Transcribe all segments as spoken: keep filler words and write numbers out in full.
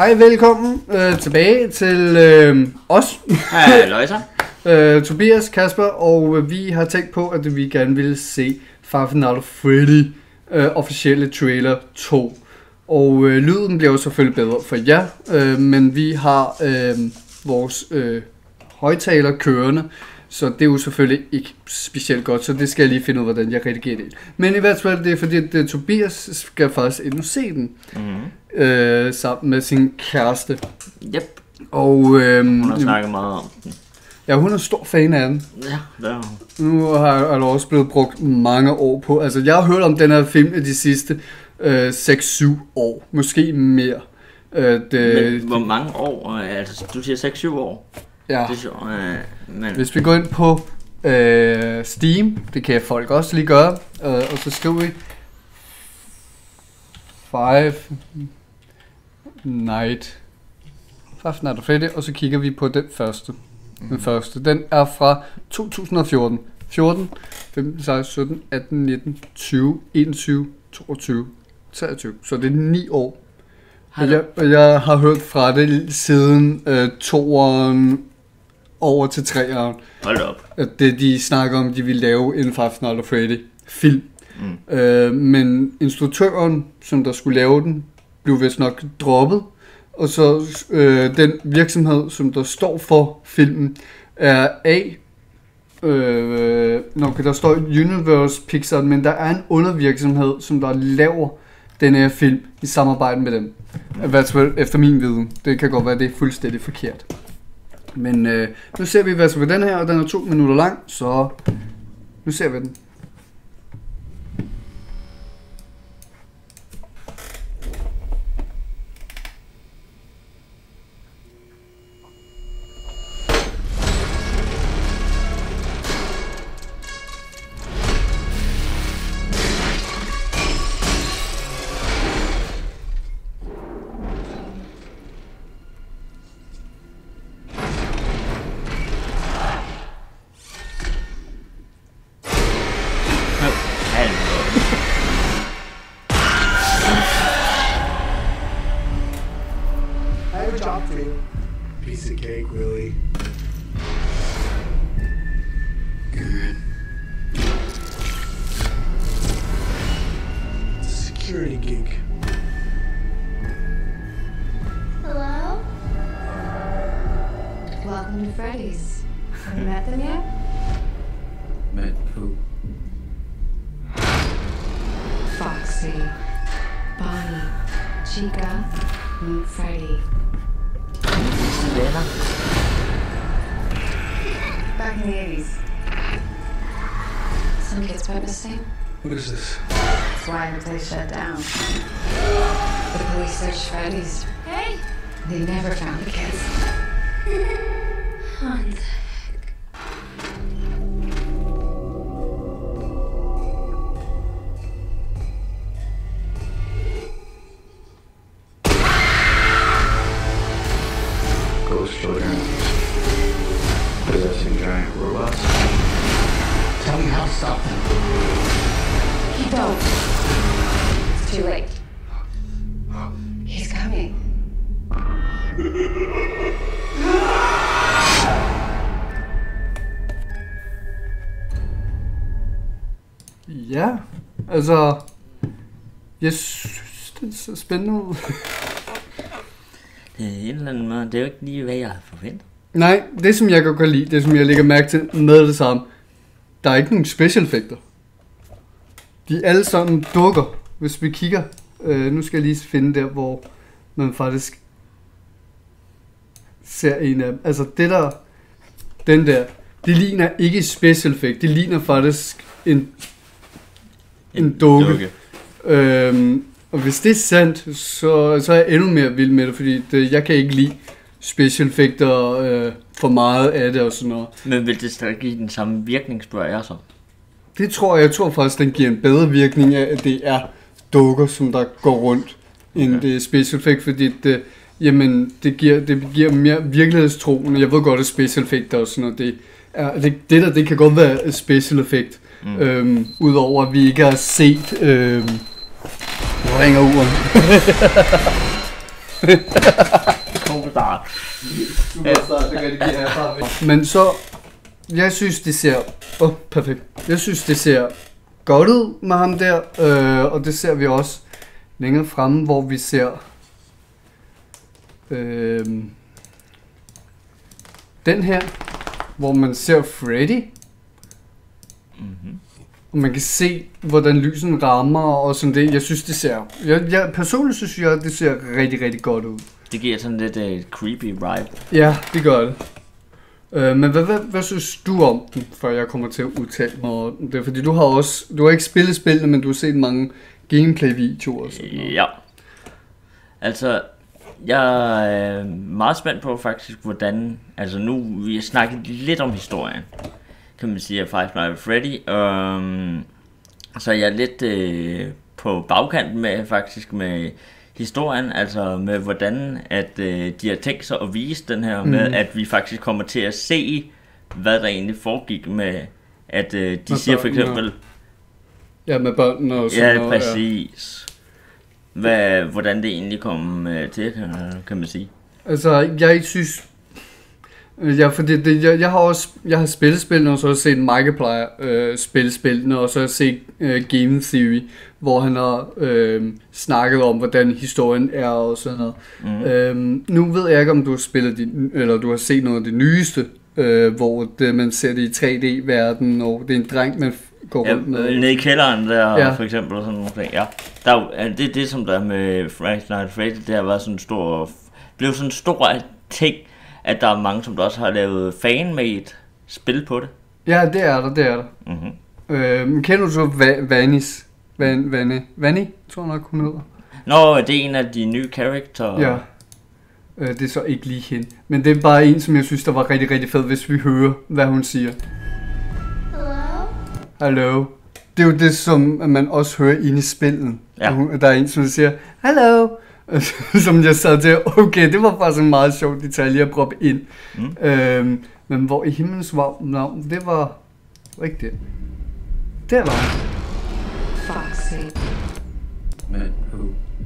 Hej, velkommen øh, tilbage til øh, os. Hej, Løjser. øh, Tobias, Kasper, og øh, vi har tænkt på, at vi gerne ville se Five Nights at Freddy øh, officielle trailer to. Og øh, lyden bliver jo selvfølgelig bedre for jer, øh, men vi har øh, vores øh, højtaler kørende, så det er jo selvfølgelig ikke specielt godt, så det skal jeg lige finde ud af, hvordan jeg redigerer det. Men i hvert fald, det er fordi, at Tobias skal faktisk ind og se den, mm-hmm. øh, sammen med sin kæreste. Yep. Og, øh, hun har snakket meget om den. Ja, hun er stor fan af den. Ja, det er hun. Nu har det også blevet brugt mange år på. Altså, jeg har hørt om den her film i de sidste øh, seks syv år. Måske mere. Øh, det, men hvor mange år? Altså, du siger seks syv år? Ja. Det er sjovt, øh, men... Hvis vi går ind på øh, Steam, det kan folk også lige gøre, øh, og så skriver vi Five Night Five Nights at Freddy, og så kigger vi på den første. Mm. Den første. Den er fra to tusind og fjorten. fjorten, femten, seksten, sytten, atten, nitten, tyve, enogtyve, toogtyve, treogtyve. Så det er ni år. Og jeg, og jeg har hørt fra det siden øh, toeren over til treeren. Hold op. At det, de snakker om, de vil lave en Five Nights at Freddy film. Mm. Øh, men instruktøren, som der skulle lave den, blev vist nok droppet. Og så øh, den virksomhed, som der står for filmen, er A. Øh, nok der står Universe Pixar, men der er en undervirksomhed, som der laver den her film i samarbejde med dem. Mm. Efter min viden. Det kan godt være, det er fuldstændig forkert. Men øh, nu ser vi hvad så ved den her, og den er to minutter lang, så nu ser vi den. Job for you. Piece of cake, really. Good. It's a security gig. Hello? Welcome to Freddy's. Have you met them yet? Met who? Foxy, Bonnie, Chica, meet Freddy. Venner. Back in the eighties. Some kids went missing. What is this? That's why the place shut down. The police searched Freddy's. Hey! They never found the kids. What the heck? Ghost children possessing giant robots. Tell me how to stop them. You don't. It's too late. He's coming. Ja, altså, jeg synes, det er så spændende ud. Det er en eller anden måde. Det er jo ikke lige, hvad jeg havde forventet. Nej, det som jeg godt kan lide, det som jeg lægger mærke til med det samme, der er ikke nogen special effekter. De er alle sammen dukker, hvis vi kigger. Øh, nu skal jeg lige finde der, hvor man faktisk ser en af dem. Altså det der, den der, det ligner ikke special effect, det ligner faktisk en, en, en dukke. dukke. Øhm, og hvis det er sandt, så, så er jeg endnu mere vild med det, fordi det, jeg kan ikke lide special effekter øh, for meget af det og sådan noget. Men vil det stadig give den samme virkning, spørger jeg så? Det tror jeg, jeg tror faktisk, den giver en bedre virkning af, at det er dukker, som der går rundt, end okay. det er special effect, fordi det, jamen, det, giver, det giver mere virkelighedstroende. Jeg ved godt, at special effekter og sådan noget, det, er, det, det der, det kan godt være special effect, mm. øhm, udover at vi ikke har set, øhm, nu ringer uren. Kommentar. Men så, jeg synes det ser, åh, oh, perfekt. Jeg synes det ser godt ud med ham der, øh, og det ser vi også længere fremme, hvor vi ser øh, den her, hvor man ser Freddy. Mm-hmm. Og man kan se, hvordan lysen rammer og sådan det. Jeg synes, det ser... Jeg, jeg personligt synes jeg, det ser rigtig, rigtig godt ud. Det giver sådan lidt uh, creepy vibe. Ja, det gør det. Øh, men hvad, hvad, hvad synes du om den, før jeg kommer til at udtale mig om det? Fordi du har også... Du har ikke spillet spillene, men du har set mange gameplay-videoer og sådan noget. Ja. Altså, jeg er meget spændt på faktisk, hvordan... Altså nu, vi har snakket lidt om historien, kan man sige, af Five Nights at Freddy. Um, så jeg er lidt øh, på bagkanten med faktisk med historien, altså med hvordan at øh, de har tænkt sig at vise den her, mm. med at vi faktisk kommer til at se, hvad der egentlig foregik med, at øh, de med siger for eksempel... Ja, med børnene og sådan ja, noget. Præcis. Ja, hvad, hvordan det egentlig kom øh, til, kan, kan man sige. Altså, jeg synes... Ja, fordi det, jeg, jeg har også jeg har spillet spillene, og så har jeg set Markiplier øh, spille spillene, og så har jeg set øh, Game Theory, hvor han har øh, snakket om, hvordan historien er og sådan noget. Mm. Øhm, nu ved jeg ikke, om du har spillet de, eller du har set noget af det nyeste, øh, hvor det, man ser det i tre D-verden, og det er en dreng, man går ja, rundt med. Nede i kælderen der, ja. For eksempel, og sådan nogle ting. Ja, der er det, det som der med Five Nights at Freddy, det har været sådan en stor, blev sådan en stor ting, at der er mange, som der også har lavet fan-made spil på det. Ja, det er der, det er der. Mm-hmm. Øh, kender du så Va- Vanis? Van, Vanny? Vanny, tror jeg nok, hun hedder. Nå, det er en af de nye karakterer. Ja. Øh, det er så ikke lige hende. Men det er bare en, som jeg synes, der var rigtig, rigtig fed, hvis vi hører, hvad hun siger. Hello? Hallo. Det er jo det, som man også hører inde i spillet. Ja. Hun, der er en, som siger, hallo. Som jeg sad til, okay, det var faktisk en meget sjov detalje at proppe ind. Mm. Øhm, men hvor i himlens navn, det var rigtigt. Der var hun. Foxy. Met who?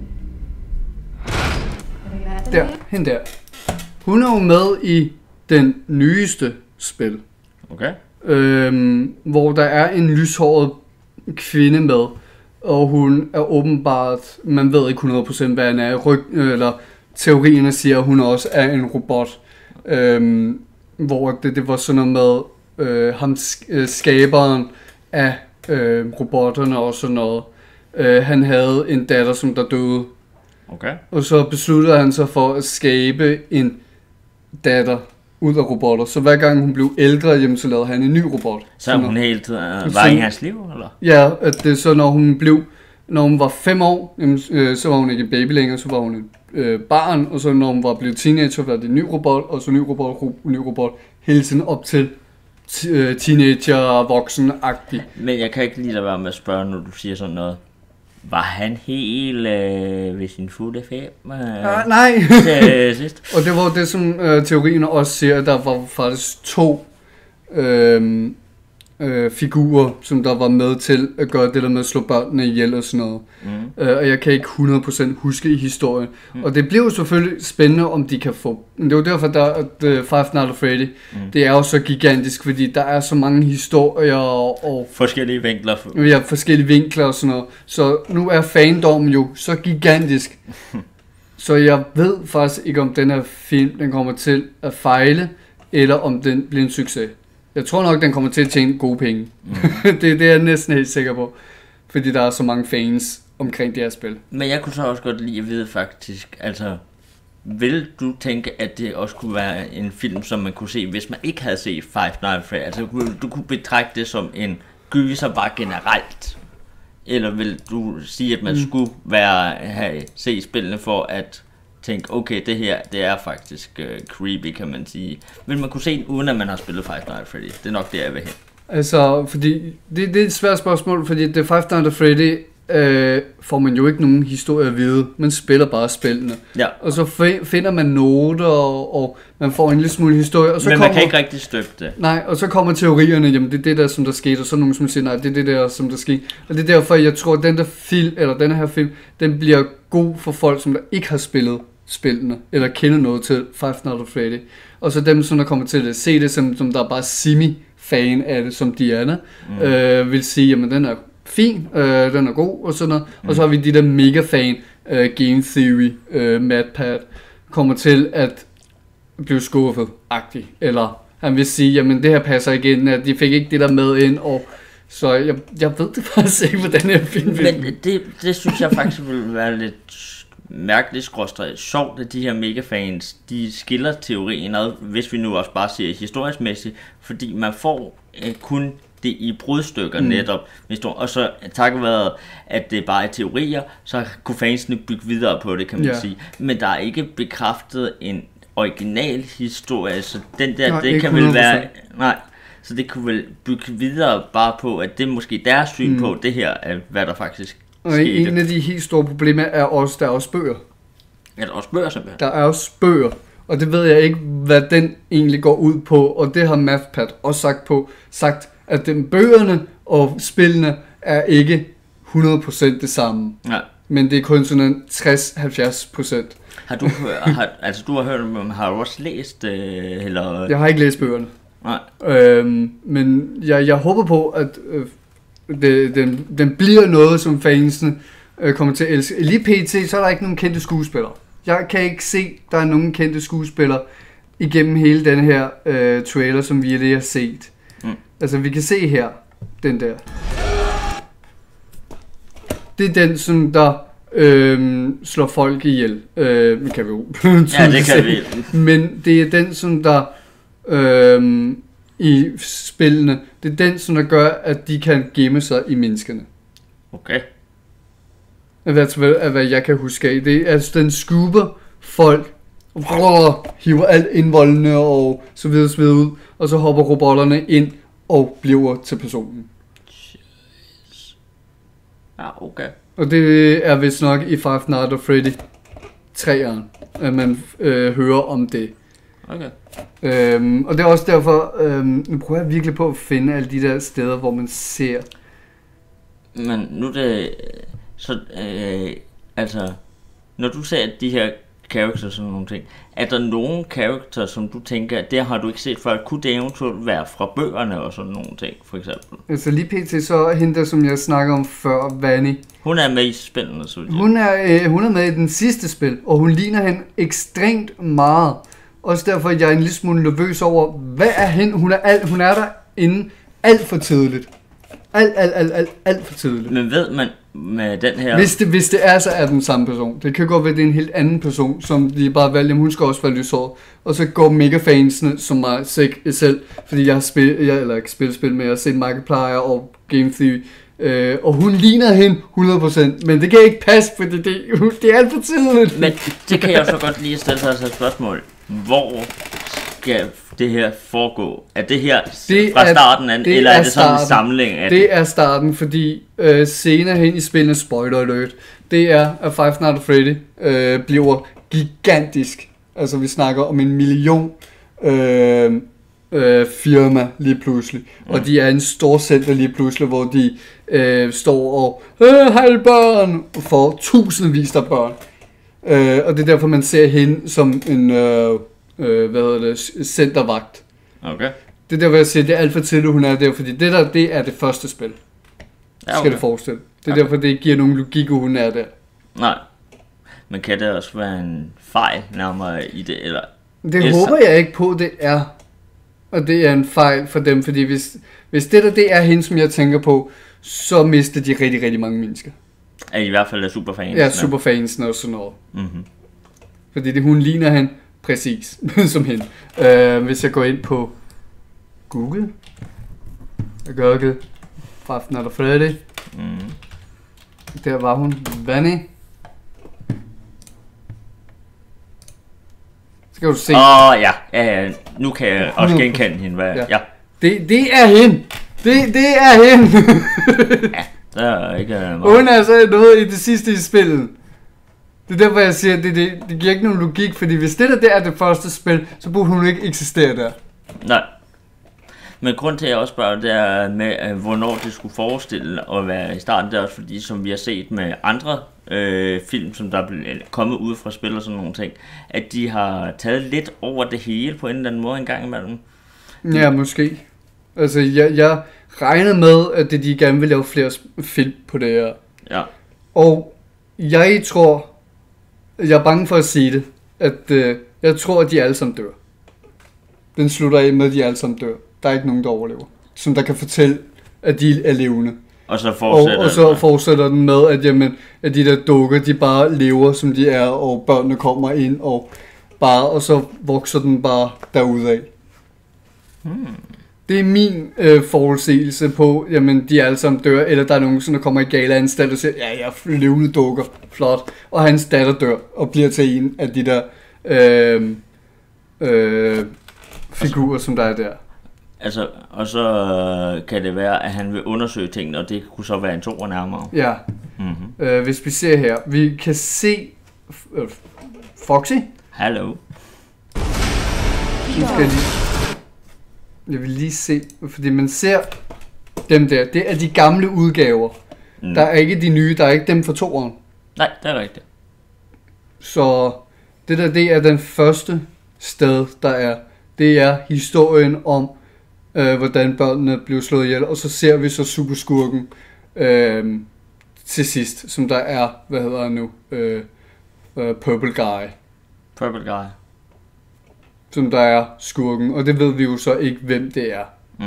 Have you met the Der, name? hende der. Hun er jo med i den nyeste spil. Okay. Øhm, hvor der er en lyshåret kvinde med. Og hun er åbenbart, man ved ikke hundrede procent hvad han er, ryg, eller teorierne siger, at hun også er en robot. Øhm, hvor det, det var sådan noget med øh, ham skaberen af øh, robotterne og sådan noget. Øh, han havde en datter, som der døde. Okay. Og så besluttede han sig for at skabe en datter ud af robotter. Så hver gang hun blev ældre, jamen, så lavede han en ny robot. Så hun når, helt øh, var i hans liv, eller? Ja, at det så når hun blev, når hun var fem år, jamen, øh, så var hun ikke en baby længere, så var hun et øh, barn, og så når hun var blevet teenager, var det en ny robot, og så ny robot, ro, ny robot, hele tiden op til t- øh, teenager, voksen-agtig. Men jeg kan ikke lige lade være med at spørge, når du siger sådan noget. Var han helt øh, ved sin fulde fem? Øh, Ah, nej. til sidst? Og det var det, som øh, teorien også siger, der var faktisk to øh, øh, figurer, som der var med til at gøre det der med at slå børnene ihjel og sådan noget. Mm. Øh, og jeg kan ikke hundrede procent huske i historien. Mm. Og det bliver jo selvfølgelig spændende, om de kan få... Det er jo derfor, der, at uh, Five Nights at Freddy, mm. det er jo så gigantisk, fordi der er så mange historier og... og forskellige vinkler. For... Ja, forskellige vinkler og sådan noget. Så nu er fandommen jo så gigantisk. Så jeg ved faktisk ikke, om den her film, den kommer til at fejle, eller om den bliver en succes. Jeg tror nok, den kommer til at tjene gode penge. Mm. det, det er jeg næsten helt sikker på. Fordi der er så mange fans omkring det her spil. Men jeg kunne så også godt lide at vide faktisk, altså, vil du tænke, at det også kunne være en film, som man kunne se, hvis man ikke havde set Five Nights at Freddy? Altså, du kunne betragte det som en gyser bare generelt? Eller vil du sige, at man mm. skulle være, have, se spillene for at tænke, okay, det her, det er faktisk uh, creepy, kan man sige. Vil man kunne se den, uden at man har spillet Five Nights at Freddy? Det er nok det, jeg vil hen. Altså, fordi det, det er et svært spørgsmål, fordi det Five Nights at Freddy øh, får man jo ikke nogen historie at vide. Man spiller bare spillene. Ja. Og så f- finder man noter, og, og man får en lille smule historie. Og så men kommer, man kan ikke rigtig støtte det. Nej, og så kommer teorierne, jamen det er det der, som der skete, og så er nogen, som siger, nej, det er det der, som der skete. Og det er derfor, jeg tror, at den der film, eller den her film, den bliver god for folk, som der ikke har spillet spillene, eller kender noget til Five Nights at Freddy. Og så dem, som der kommer til at se det, som, som der er bare semi-fan af det, som Diana, mm. øh, vil sige, jamen den er fin, øh, den er god, og sådan noget. Mm. Og så har vi de der mega-fan, øh, Game Theory, øh, MadPat, kommer til at blive skuffet-agtig. Eller han vil sige, jamen det her passer ikke ind, at de fik ikke det der med ind, og så jeg, jeg ved det faktisk ikke, hvordan jeg film vil. Men det, det synes jeg faktisk ville være lidt mærkeligt skråstreget sjovt, at de her megafans, de skiller teorien ad, hvis vi nu også bare siger historiskmæssigt, fordi man får øh, kun det i brudstykker mm. netop, og så takket være, at det bare er teorier, så kunne fansene bygge videre på det, kan man yeah. sige. Men der er ikke bekræftet en original historie, så den der, nej, det kan vel være, nej, så det kunne vel bygge videre bare på, at det er måske deres syn mm. på det her, er, hvad der faktisk og skete. En af de helt store problemer er også, der er også bøger. Ja, der er også bøger simpelthen. Der er også bøger, og det ved jeg ikke, hvad den egentlig går ud på, og det har MathPad også sagt på, sagt, at den bøgerne og spillene er ikke hundrede procent det samme. Ja. Men det er kun sådan tres til halvfjerds procent. Har du, har, altså du har hørt om, har du også læst, øh, eller? Jeg har ikke læst bøgerne. Nej. Øhm, men jeg, jeg håber på, at øh, det, den, den bliver noget, som fansene øh, kommer til at elske. Lige pt, så er der ikke nogen kendte skuespillere. Jeg kan ikke se, der er nogen kendte skuespillere igennem hele den her øh, trailer, som vi lige har set. Mm. Altså vi kan se her, den der. Det er den, som der øh, slår folk ihjel. Øh, det kan vi jo. Ja, det kan vi. Men det er den, som der øh, i spillene, det er den, som der gør, at de kan gemme sig i menneskene. Okay. Hvad, hvad jeg kan huske af. Det er altså, den skubber folk, og hiver alt indvoldene og så videre, så videre ud, og så hopper robotterne ind og bliver til personen. Jeez. Ja, okay. Og det er vist nok i Five Nights at Freddy treeren, at man øh, hører om det. Okay. Øhm, og det er også derfor, øhm, nu prøver jeg virkelig på at finde alle de der steder, hvor man ser. Men nu det, så øh, altså, når du ser de her characters og sådan nogle ting, er der nogen character, som du tænker, der har du ikke set før, kunne det eventuelt være fra bøgerne og sådan nogle ting, for eksempel? Altså lige pt. Så er hende der, som jeg snakker om før, Vanny. Hun er med i spillene, så hun er, øh, hun er med i den sidste spil, og hun ligner hende ekstremt meget. Også derfor jeg er en lille smule nervøs over, hvad er hende? Hun er, alt, hun er der inde alt for tidligt. Alt, alt, alt, alt, alt for tidligt. Men ved man med den her... Hvis det, hvis det er, så er den samme person. Det kan godt være, det er en helt anden person, som de bare valgte, hun skal også være lyshåret. Og så går megafansene som mig selv, fordi jeg har spillet, jeg, eller ikke spillet spil, men jeg har set Markiplier og Game Theory. Øh, og hun ligner hende hundrede procent, men det kan ikke passe, fordi det, det er alt for tidligt. Men det kan jeg jo så godt lige stille sig et spørgsmål. Hvor skal det her foregå? Er det her det fra starten af, eller er det sådan starten. En samling af det? Det er starten, fordi øh, senere hen i spillet, spoiler alert, det er, at Five Nights at Freddy øh, bliver gigantisk. Altså vi snakker om en million øh, øh, firma lige pludselig. Mm. Og de er en stor center lige pludselig, hvor de øh, står og øh, hej børn, for tusindvis af børn. Øh, og det er derfor man ser hende som en øh, øh, hvad hedder det, centervagt. Okay. Det er derfor jeg siger, det er alt for tidligt hun er der, fordi det der, det er det første spil. Ja, okay. Skal det forestille. Det er okay. Derfor det ikke giver nogen logik, at hun er der. Nej. Men kan det også være en fejl nærmere i det, eller? Det eller... håber jeg ikke på, det er. Og det er en fejl for dem, fordi hvis, hvis det der, det er hende, som jeg tænker på, så mister de rigtig, rigtig mange mennesker. Er i hvert fald er superfans. Ja, superfans og sådan noget. Mm-hmm. Fordi det, hun ligner han præcis som hende. Uh, hvis jeg går ind på Google, Google, Five Nights at Freddy, mm. der var hun, Vanny. Skal du se? Åh oh, ja. ja, ja, nu kan jeg også genkende hende. Hvad? Ja. Ja. Det, det er hende. Det, det er hende. Ja. Der er ikke meget. Hun er altså noget i det sidste i spillet. Det er derfor jeg siger, at det, det, det giver ikke nogen logik, fordi hvis det der, det er det første spil, så burde hun ikke eksistere der. Nej. Men grund til at jeg også spørger, det er med, hvornår det skulle forestille at være i starten, det er også fordi, som vi har set med andre øh, film, som der er kommet ud fra spil og sådan nogle ting, at de har taget lidt over det hele på en eller anden måde en gang imellem. Ja, måske. Altså, jeg, jeg regnede med, at de gerne vil lave flere film på det her. Ja. Og jeg tror, jeg er bange for at sige det, at øh, jeg tror, at de alle sammen dør. Den slutter af med, at de alle sammen dør. Der er ikke nogen, der overlever. Som der kan fortælle, at de er levende. Og så fortsætter, og, og så fortsætter den med, at, jamen, at de der dukker, de bare lever, som de er, og børnene kommer ind, og bare, og så vokser den bare derudad. Hmm. Det er min øh, forudsigelse på, jamen, de alle sammen dør, eller der er nogen, der kommer i gala-anstalt og siger, ja, jeg er levende dukker, flot. Og hans datter dør, og bliver til en af de der øh, øh, figurer, som der er der. Altså, og så øh, kan det være, at han vil undersøge tingene, og det kunne så være en toer nærmere. Ja. Mm-hmm. Øh, hvis vi ser her, vi kan se øh, Foxy. Hallo. Nu skal jeg lige... Jeg vil lige se, fordi man ser dem der. Det er de gamle udgaver. Mm. Der er ikke de nye, der er ikke dem fra toeren. Nej, det er rigtigt. Så det der, det er den første sted, der er. Det er historien om, øh, hvordan børnene blev slået ihjel. Og så ser vi så superskurken øh, til sidst, som der er, hvad hedder han nu? Øh, øh, Purple Guy. Purple Guy. Som der er skurken, og det ved vi jo så ikke, hvem det er. Mm.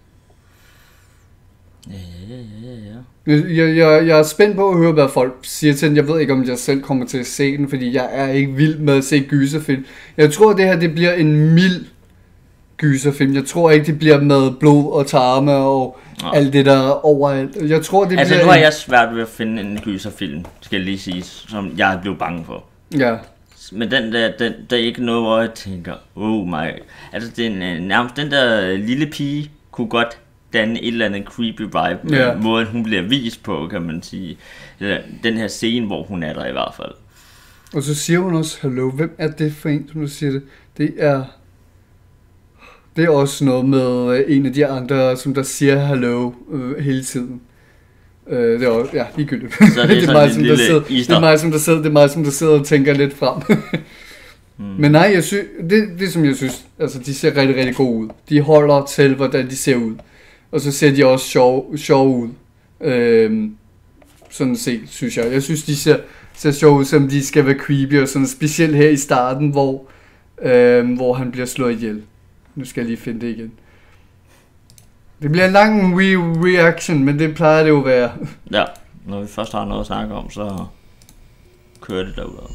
Ja, ja, ja, ja. Jeg, jeg, jeg er spændt på at høre, hvad folk siger til den. Jeg ved ikke, om jeg selv kommer til at se den, fordi jeg er ikke vild med at se gyserfilm. Jeg tror, det her det bliver en mild gyserfilm. Jeg tror ikke, det bliver med blod og tarme og ja. alt det der overalt. Jeg tror, det altså, bliver nu har en... jeg svært ved at finde en gyserfilm, skal jeg lige sige, som jeg er blevet bange for. Ja. Men den der, den, der er ikke noget, hvor jeg tænker, oh my. Altså, den, nærmest den der lille pige kunne godt danne et eller andet creepy vibe. Ja. Måden hun bliver vist på, kan man sige. Den her scene, hvor hun er der i hvert fald. Og så siger hun også, hello, hvem er det for en, som du siger det? Det er... Det er også noget med en af de andre, som der siger hello øh, hele tiden. Øh, det er også, ja, ligegyldigt. Så det er, det er mig, som der sidder, det er mig, som der sidder, det er mig, som der sidder og tænker lidt frem. mm. Men nej, jeg synes, det, det som jeg synes, altså de ser rigtig, rigtig gode ud. De holder til, hvordan de ser ud. Og så ser de også sjove, sjove ud. Øhm, sådan set, synes jeg. Jeg synes, de ser, ser sjove ud, som de skal være creepy og sådan, specielt her i starten, hvor, øhm, hvor han bliver slået ihjel. Nu skal jeg lige finde det igen. Det bliver en lang re- reaction, men det plejer det jo at være. Ja, når vi først har noget at snakke om, så kører det derudad.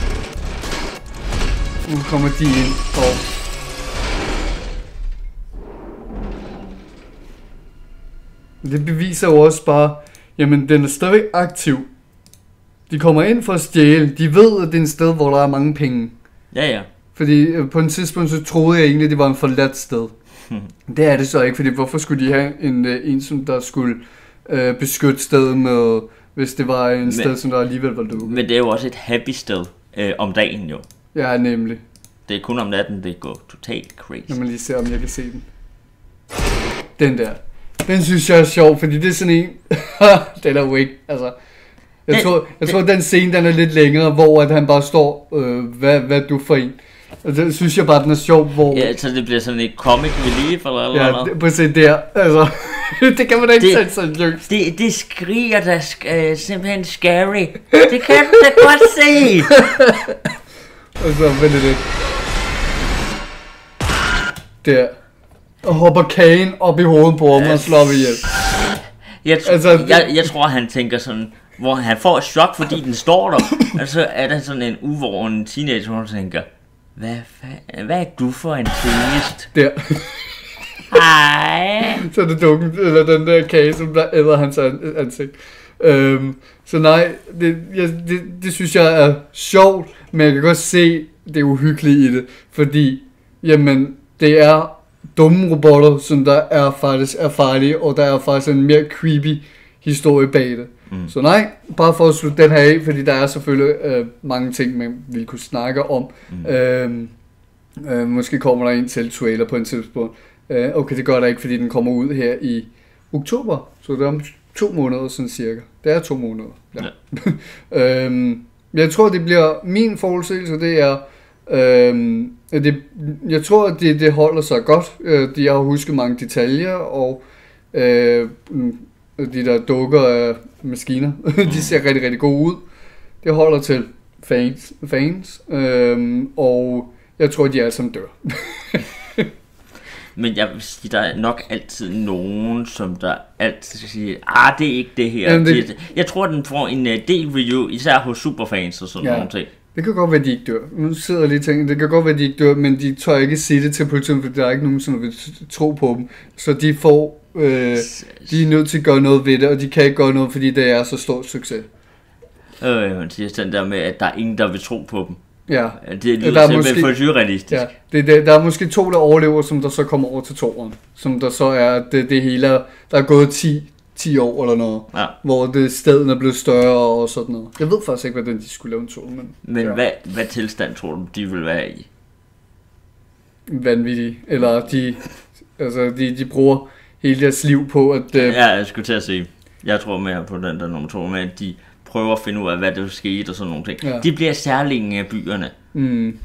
Nu kommer de ind, og... Det beviser jo også bare, jamen den er stadig aktiv. De kommer ind for at stjæle. De ved, at det er et sted, hvor der er mange penge. Ja, ja. Fordi på en tidspunkt, så troede jeg egentlig, at det var en forladt sted. Det er det så ikke, fordi hvorfor skulle de have en, en som der skulle øh, beskytte stedet med, hvis det var en men, sted, som der alligevel var lukket. Men det er jo også et happy sted øh, om dagen jo. Ja, nemlig. Det er kun om natten, det går totalt crazy. Når man lige ser, om jeg kan se den. Den der. Den synes jeg er sjov, fordi det er sådan en... den er jo ikke, altså... Jeg, den, tror, jeg den, tror, den scene, den er lidt længere, hvor at han bare står, øh, hvad, hvad er du for en? Og det synes jeg bare, den er sjov, hvor... Ja, så det bliver sådan et comic relief, eller eller ja, noget? Ja, præcis der, altså... det kan man da ikke det, tage seriøst. Det, det skriger da øh, simpelthen scary. Det kan du da godt se! Og så vent lidt. Der. Og hopper kagen op i hovedet på ham og slår vi ihjel. Jeg, tr- altså, jeg, jeg tror, han tænker sådan... Hvor han får et chok, fordi den står der. Og så er der sådan en uvåren teenager, hvor han tænker... Hvad, fa- hvad er du for en turist? Der. Hej. Så er det dukken, eller den der kage, som der æder hans ansigt. Øhm, så nej, det, jeg, det, det synes jeg er sjovt, men jeg kan godt se det uhyggelige i det. Fordi, jamen, det er dumme robotter, som der er faktisk er farlige, og der er faktisk en mere creepy historie bag det. Mm. Så nej, bare for at slutte den her af, fordi der er selvfølgelig øh, mange ting, man vil kunne snakke om. Mm. Øh, øh, måske kommer der en til trailer på en tidspunkt. Øh, okay, det gør der ikke, fordi den kommer ud her i oktober, så det er om to måneder sådan cirka. Det er to måneder. Ja. Ja. øhm, jeg tror, det bliver min forudsigelse, det er, øhm, det, jeg tror, at det, det holder sig godt. De har husket mange detaljer, og øh, de der dukker af maskiner, de ser rigtig, rigtig gode ud. Det holder til fans, fans øhm, og jeg tror, de alle sammen dør. Men jeg vil sige, der er nok altid nogen, som der altid skal sige, ah, det er ikke det her. Jamen, det... Det, jeg tror, den får en uh, del review, især hos superfans og sådan ja. Nogle ting. Det kan godt være, at de ikke dør. Nu sidder jeg lige og tænker, det kan godt være, at de ikke dør, men de tør ikke sige det til politiet, for der er ikke nogen, som vil tro på dem. Så de får, øh, de er nødt til at gøre noget ved det, og de kan ikke gøre noget, fordi det er så stor succes. Øh, man siger sådan der med, at der er ingen, der vil tro på dem. Ja. Det lyder der simpelthen for surrealistisk. Ja, det, det, der er måske to, der overlever, som der så kommer over til toeren. Som der så er, det, det hele er, der er gået ti år eller noget. Ja. Hvor det staden er blevet større og sådan noget. Jeg ved faktisk ikke, hvordan de skulle lave en to. Men, men ja. hvad, hvad tilstand tror du, de vil være i? Vanvittige. Eller de, altså de, de bruger hele deres liv på at... Uh... Ja, jeg skulle til at sige. Jeg tror mere på den der nummer to, med at de prøver at finde ud af, hvad der skete og sådan nogle ting. Ja. De bliver særlige af byerne. Mm.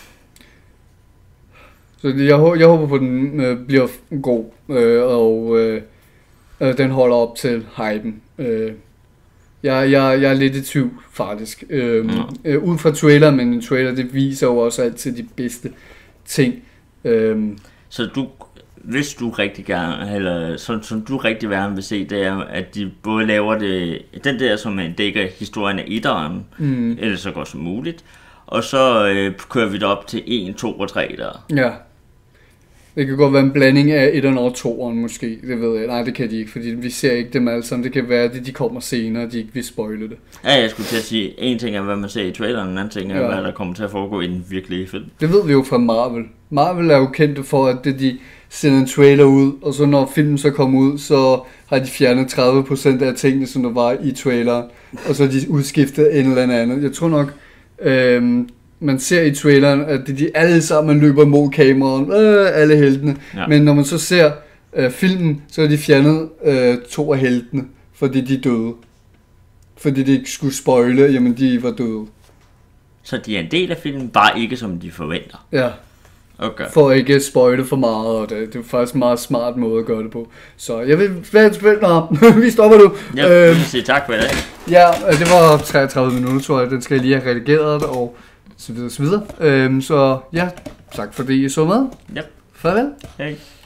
Så jeg, jeg håber på, at den øh, bliver god, øh, og øh, øh, den holder op til hypen. Øh, jeg, jeg, jeg er lidt i tvivl, faktisk. Øh, mm. øh, ud fra trailer, men en trailer, det viser jo også altid de bedste ting. Øh, Så du... Hvis du rigtig gerne, eller som, som du rigtig gerne vil se, det er, at de både laver det, den der, som en dækker historien af etteren, mm. eller så godt som muligt, og så øh, kører vi det op til en, to og tre der. Ja. Det kan godt være en blanding af etteren og toeren måske, det ved jeg. Nej, det kan de ikke, fordi vi ser ikke dem alle sammen. Det kan være, at de kommer senere, og de ikke vil spoile det. Ja, jeg skulle til at sige, en ting er, hvad man ser i traileren, en anden ting er, ja. Hvad der kommer til at foregå i den virkelige film. Det ved vi jo fra Marvel. Marvel er jo kendt for, at det, de sender en trailer ud, og så når filmen så kommer ud, så har de fjernet tredive procent af tingene, som der var i traileren, og så har de udskiftet en eller andet. Jeg tror nok, øhm, man ser i traileren, at de, de alle sammen løber mod kameraet, øh, alle heltene, ja. Men når man så ser øh, filmen, så har de fjernet øh, to af heltene, fordi de døde. Fordi de ikke skulle spoile, jamen de var døde. Så de er en del af filmen, bare ikke som de forventer? Ja. Okay. For at ikke spoile for meget, og det, det er faktisk en meget smart måde at gøre det på. Så jeg vil være spændt. Nå, vi stopper nu. Jeg vil øhm, sige tak for det. Ja, det var treogtredive minutter, tror jeg. Den skal jeg lige have redigeret, og så videre, så videre. Øhm, så ja, tak fordi I så med. Yep. Farvel. Hej.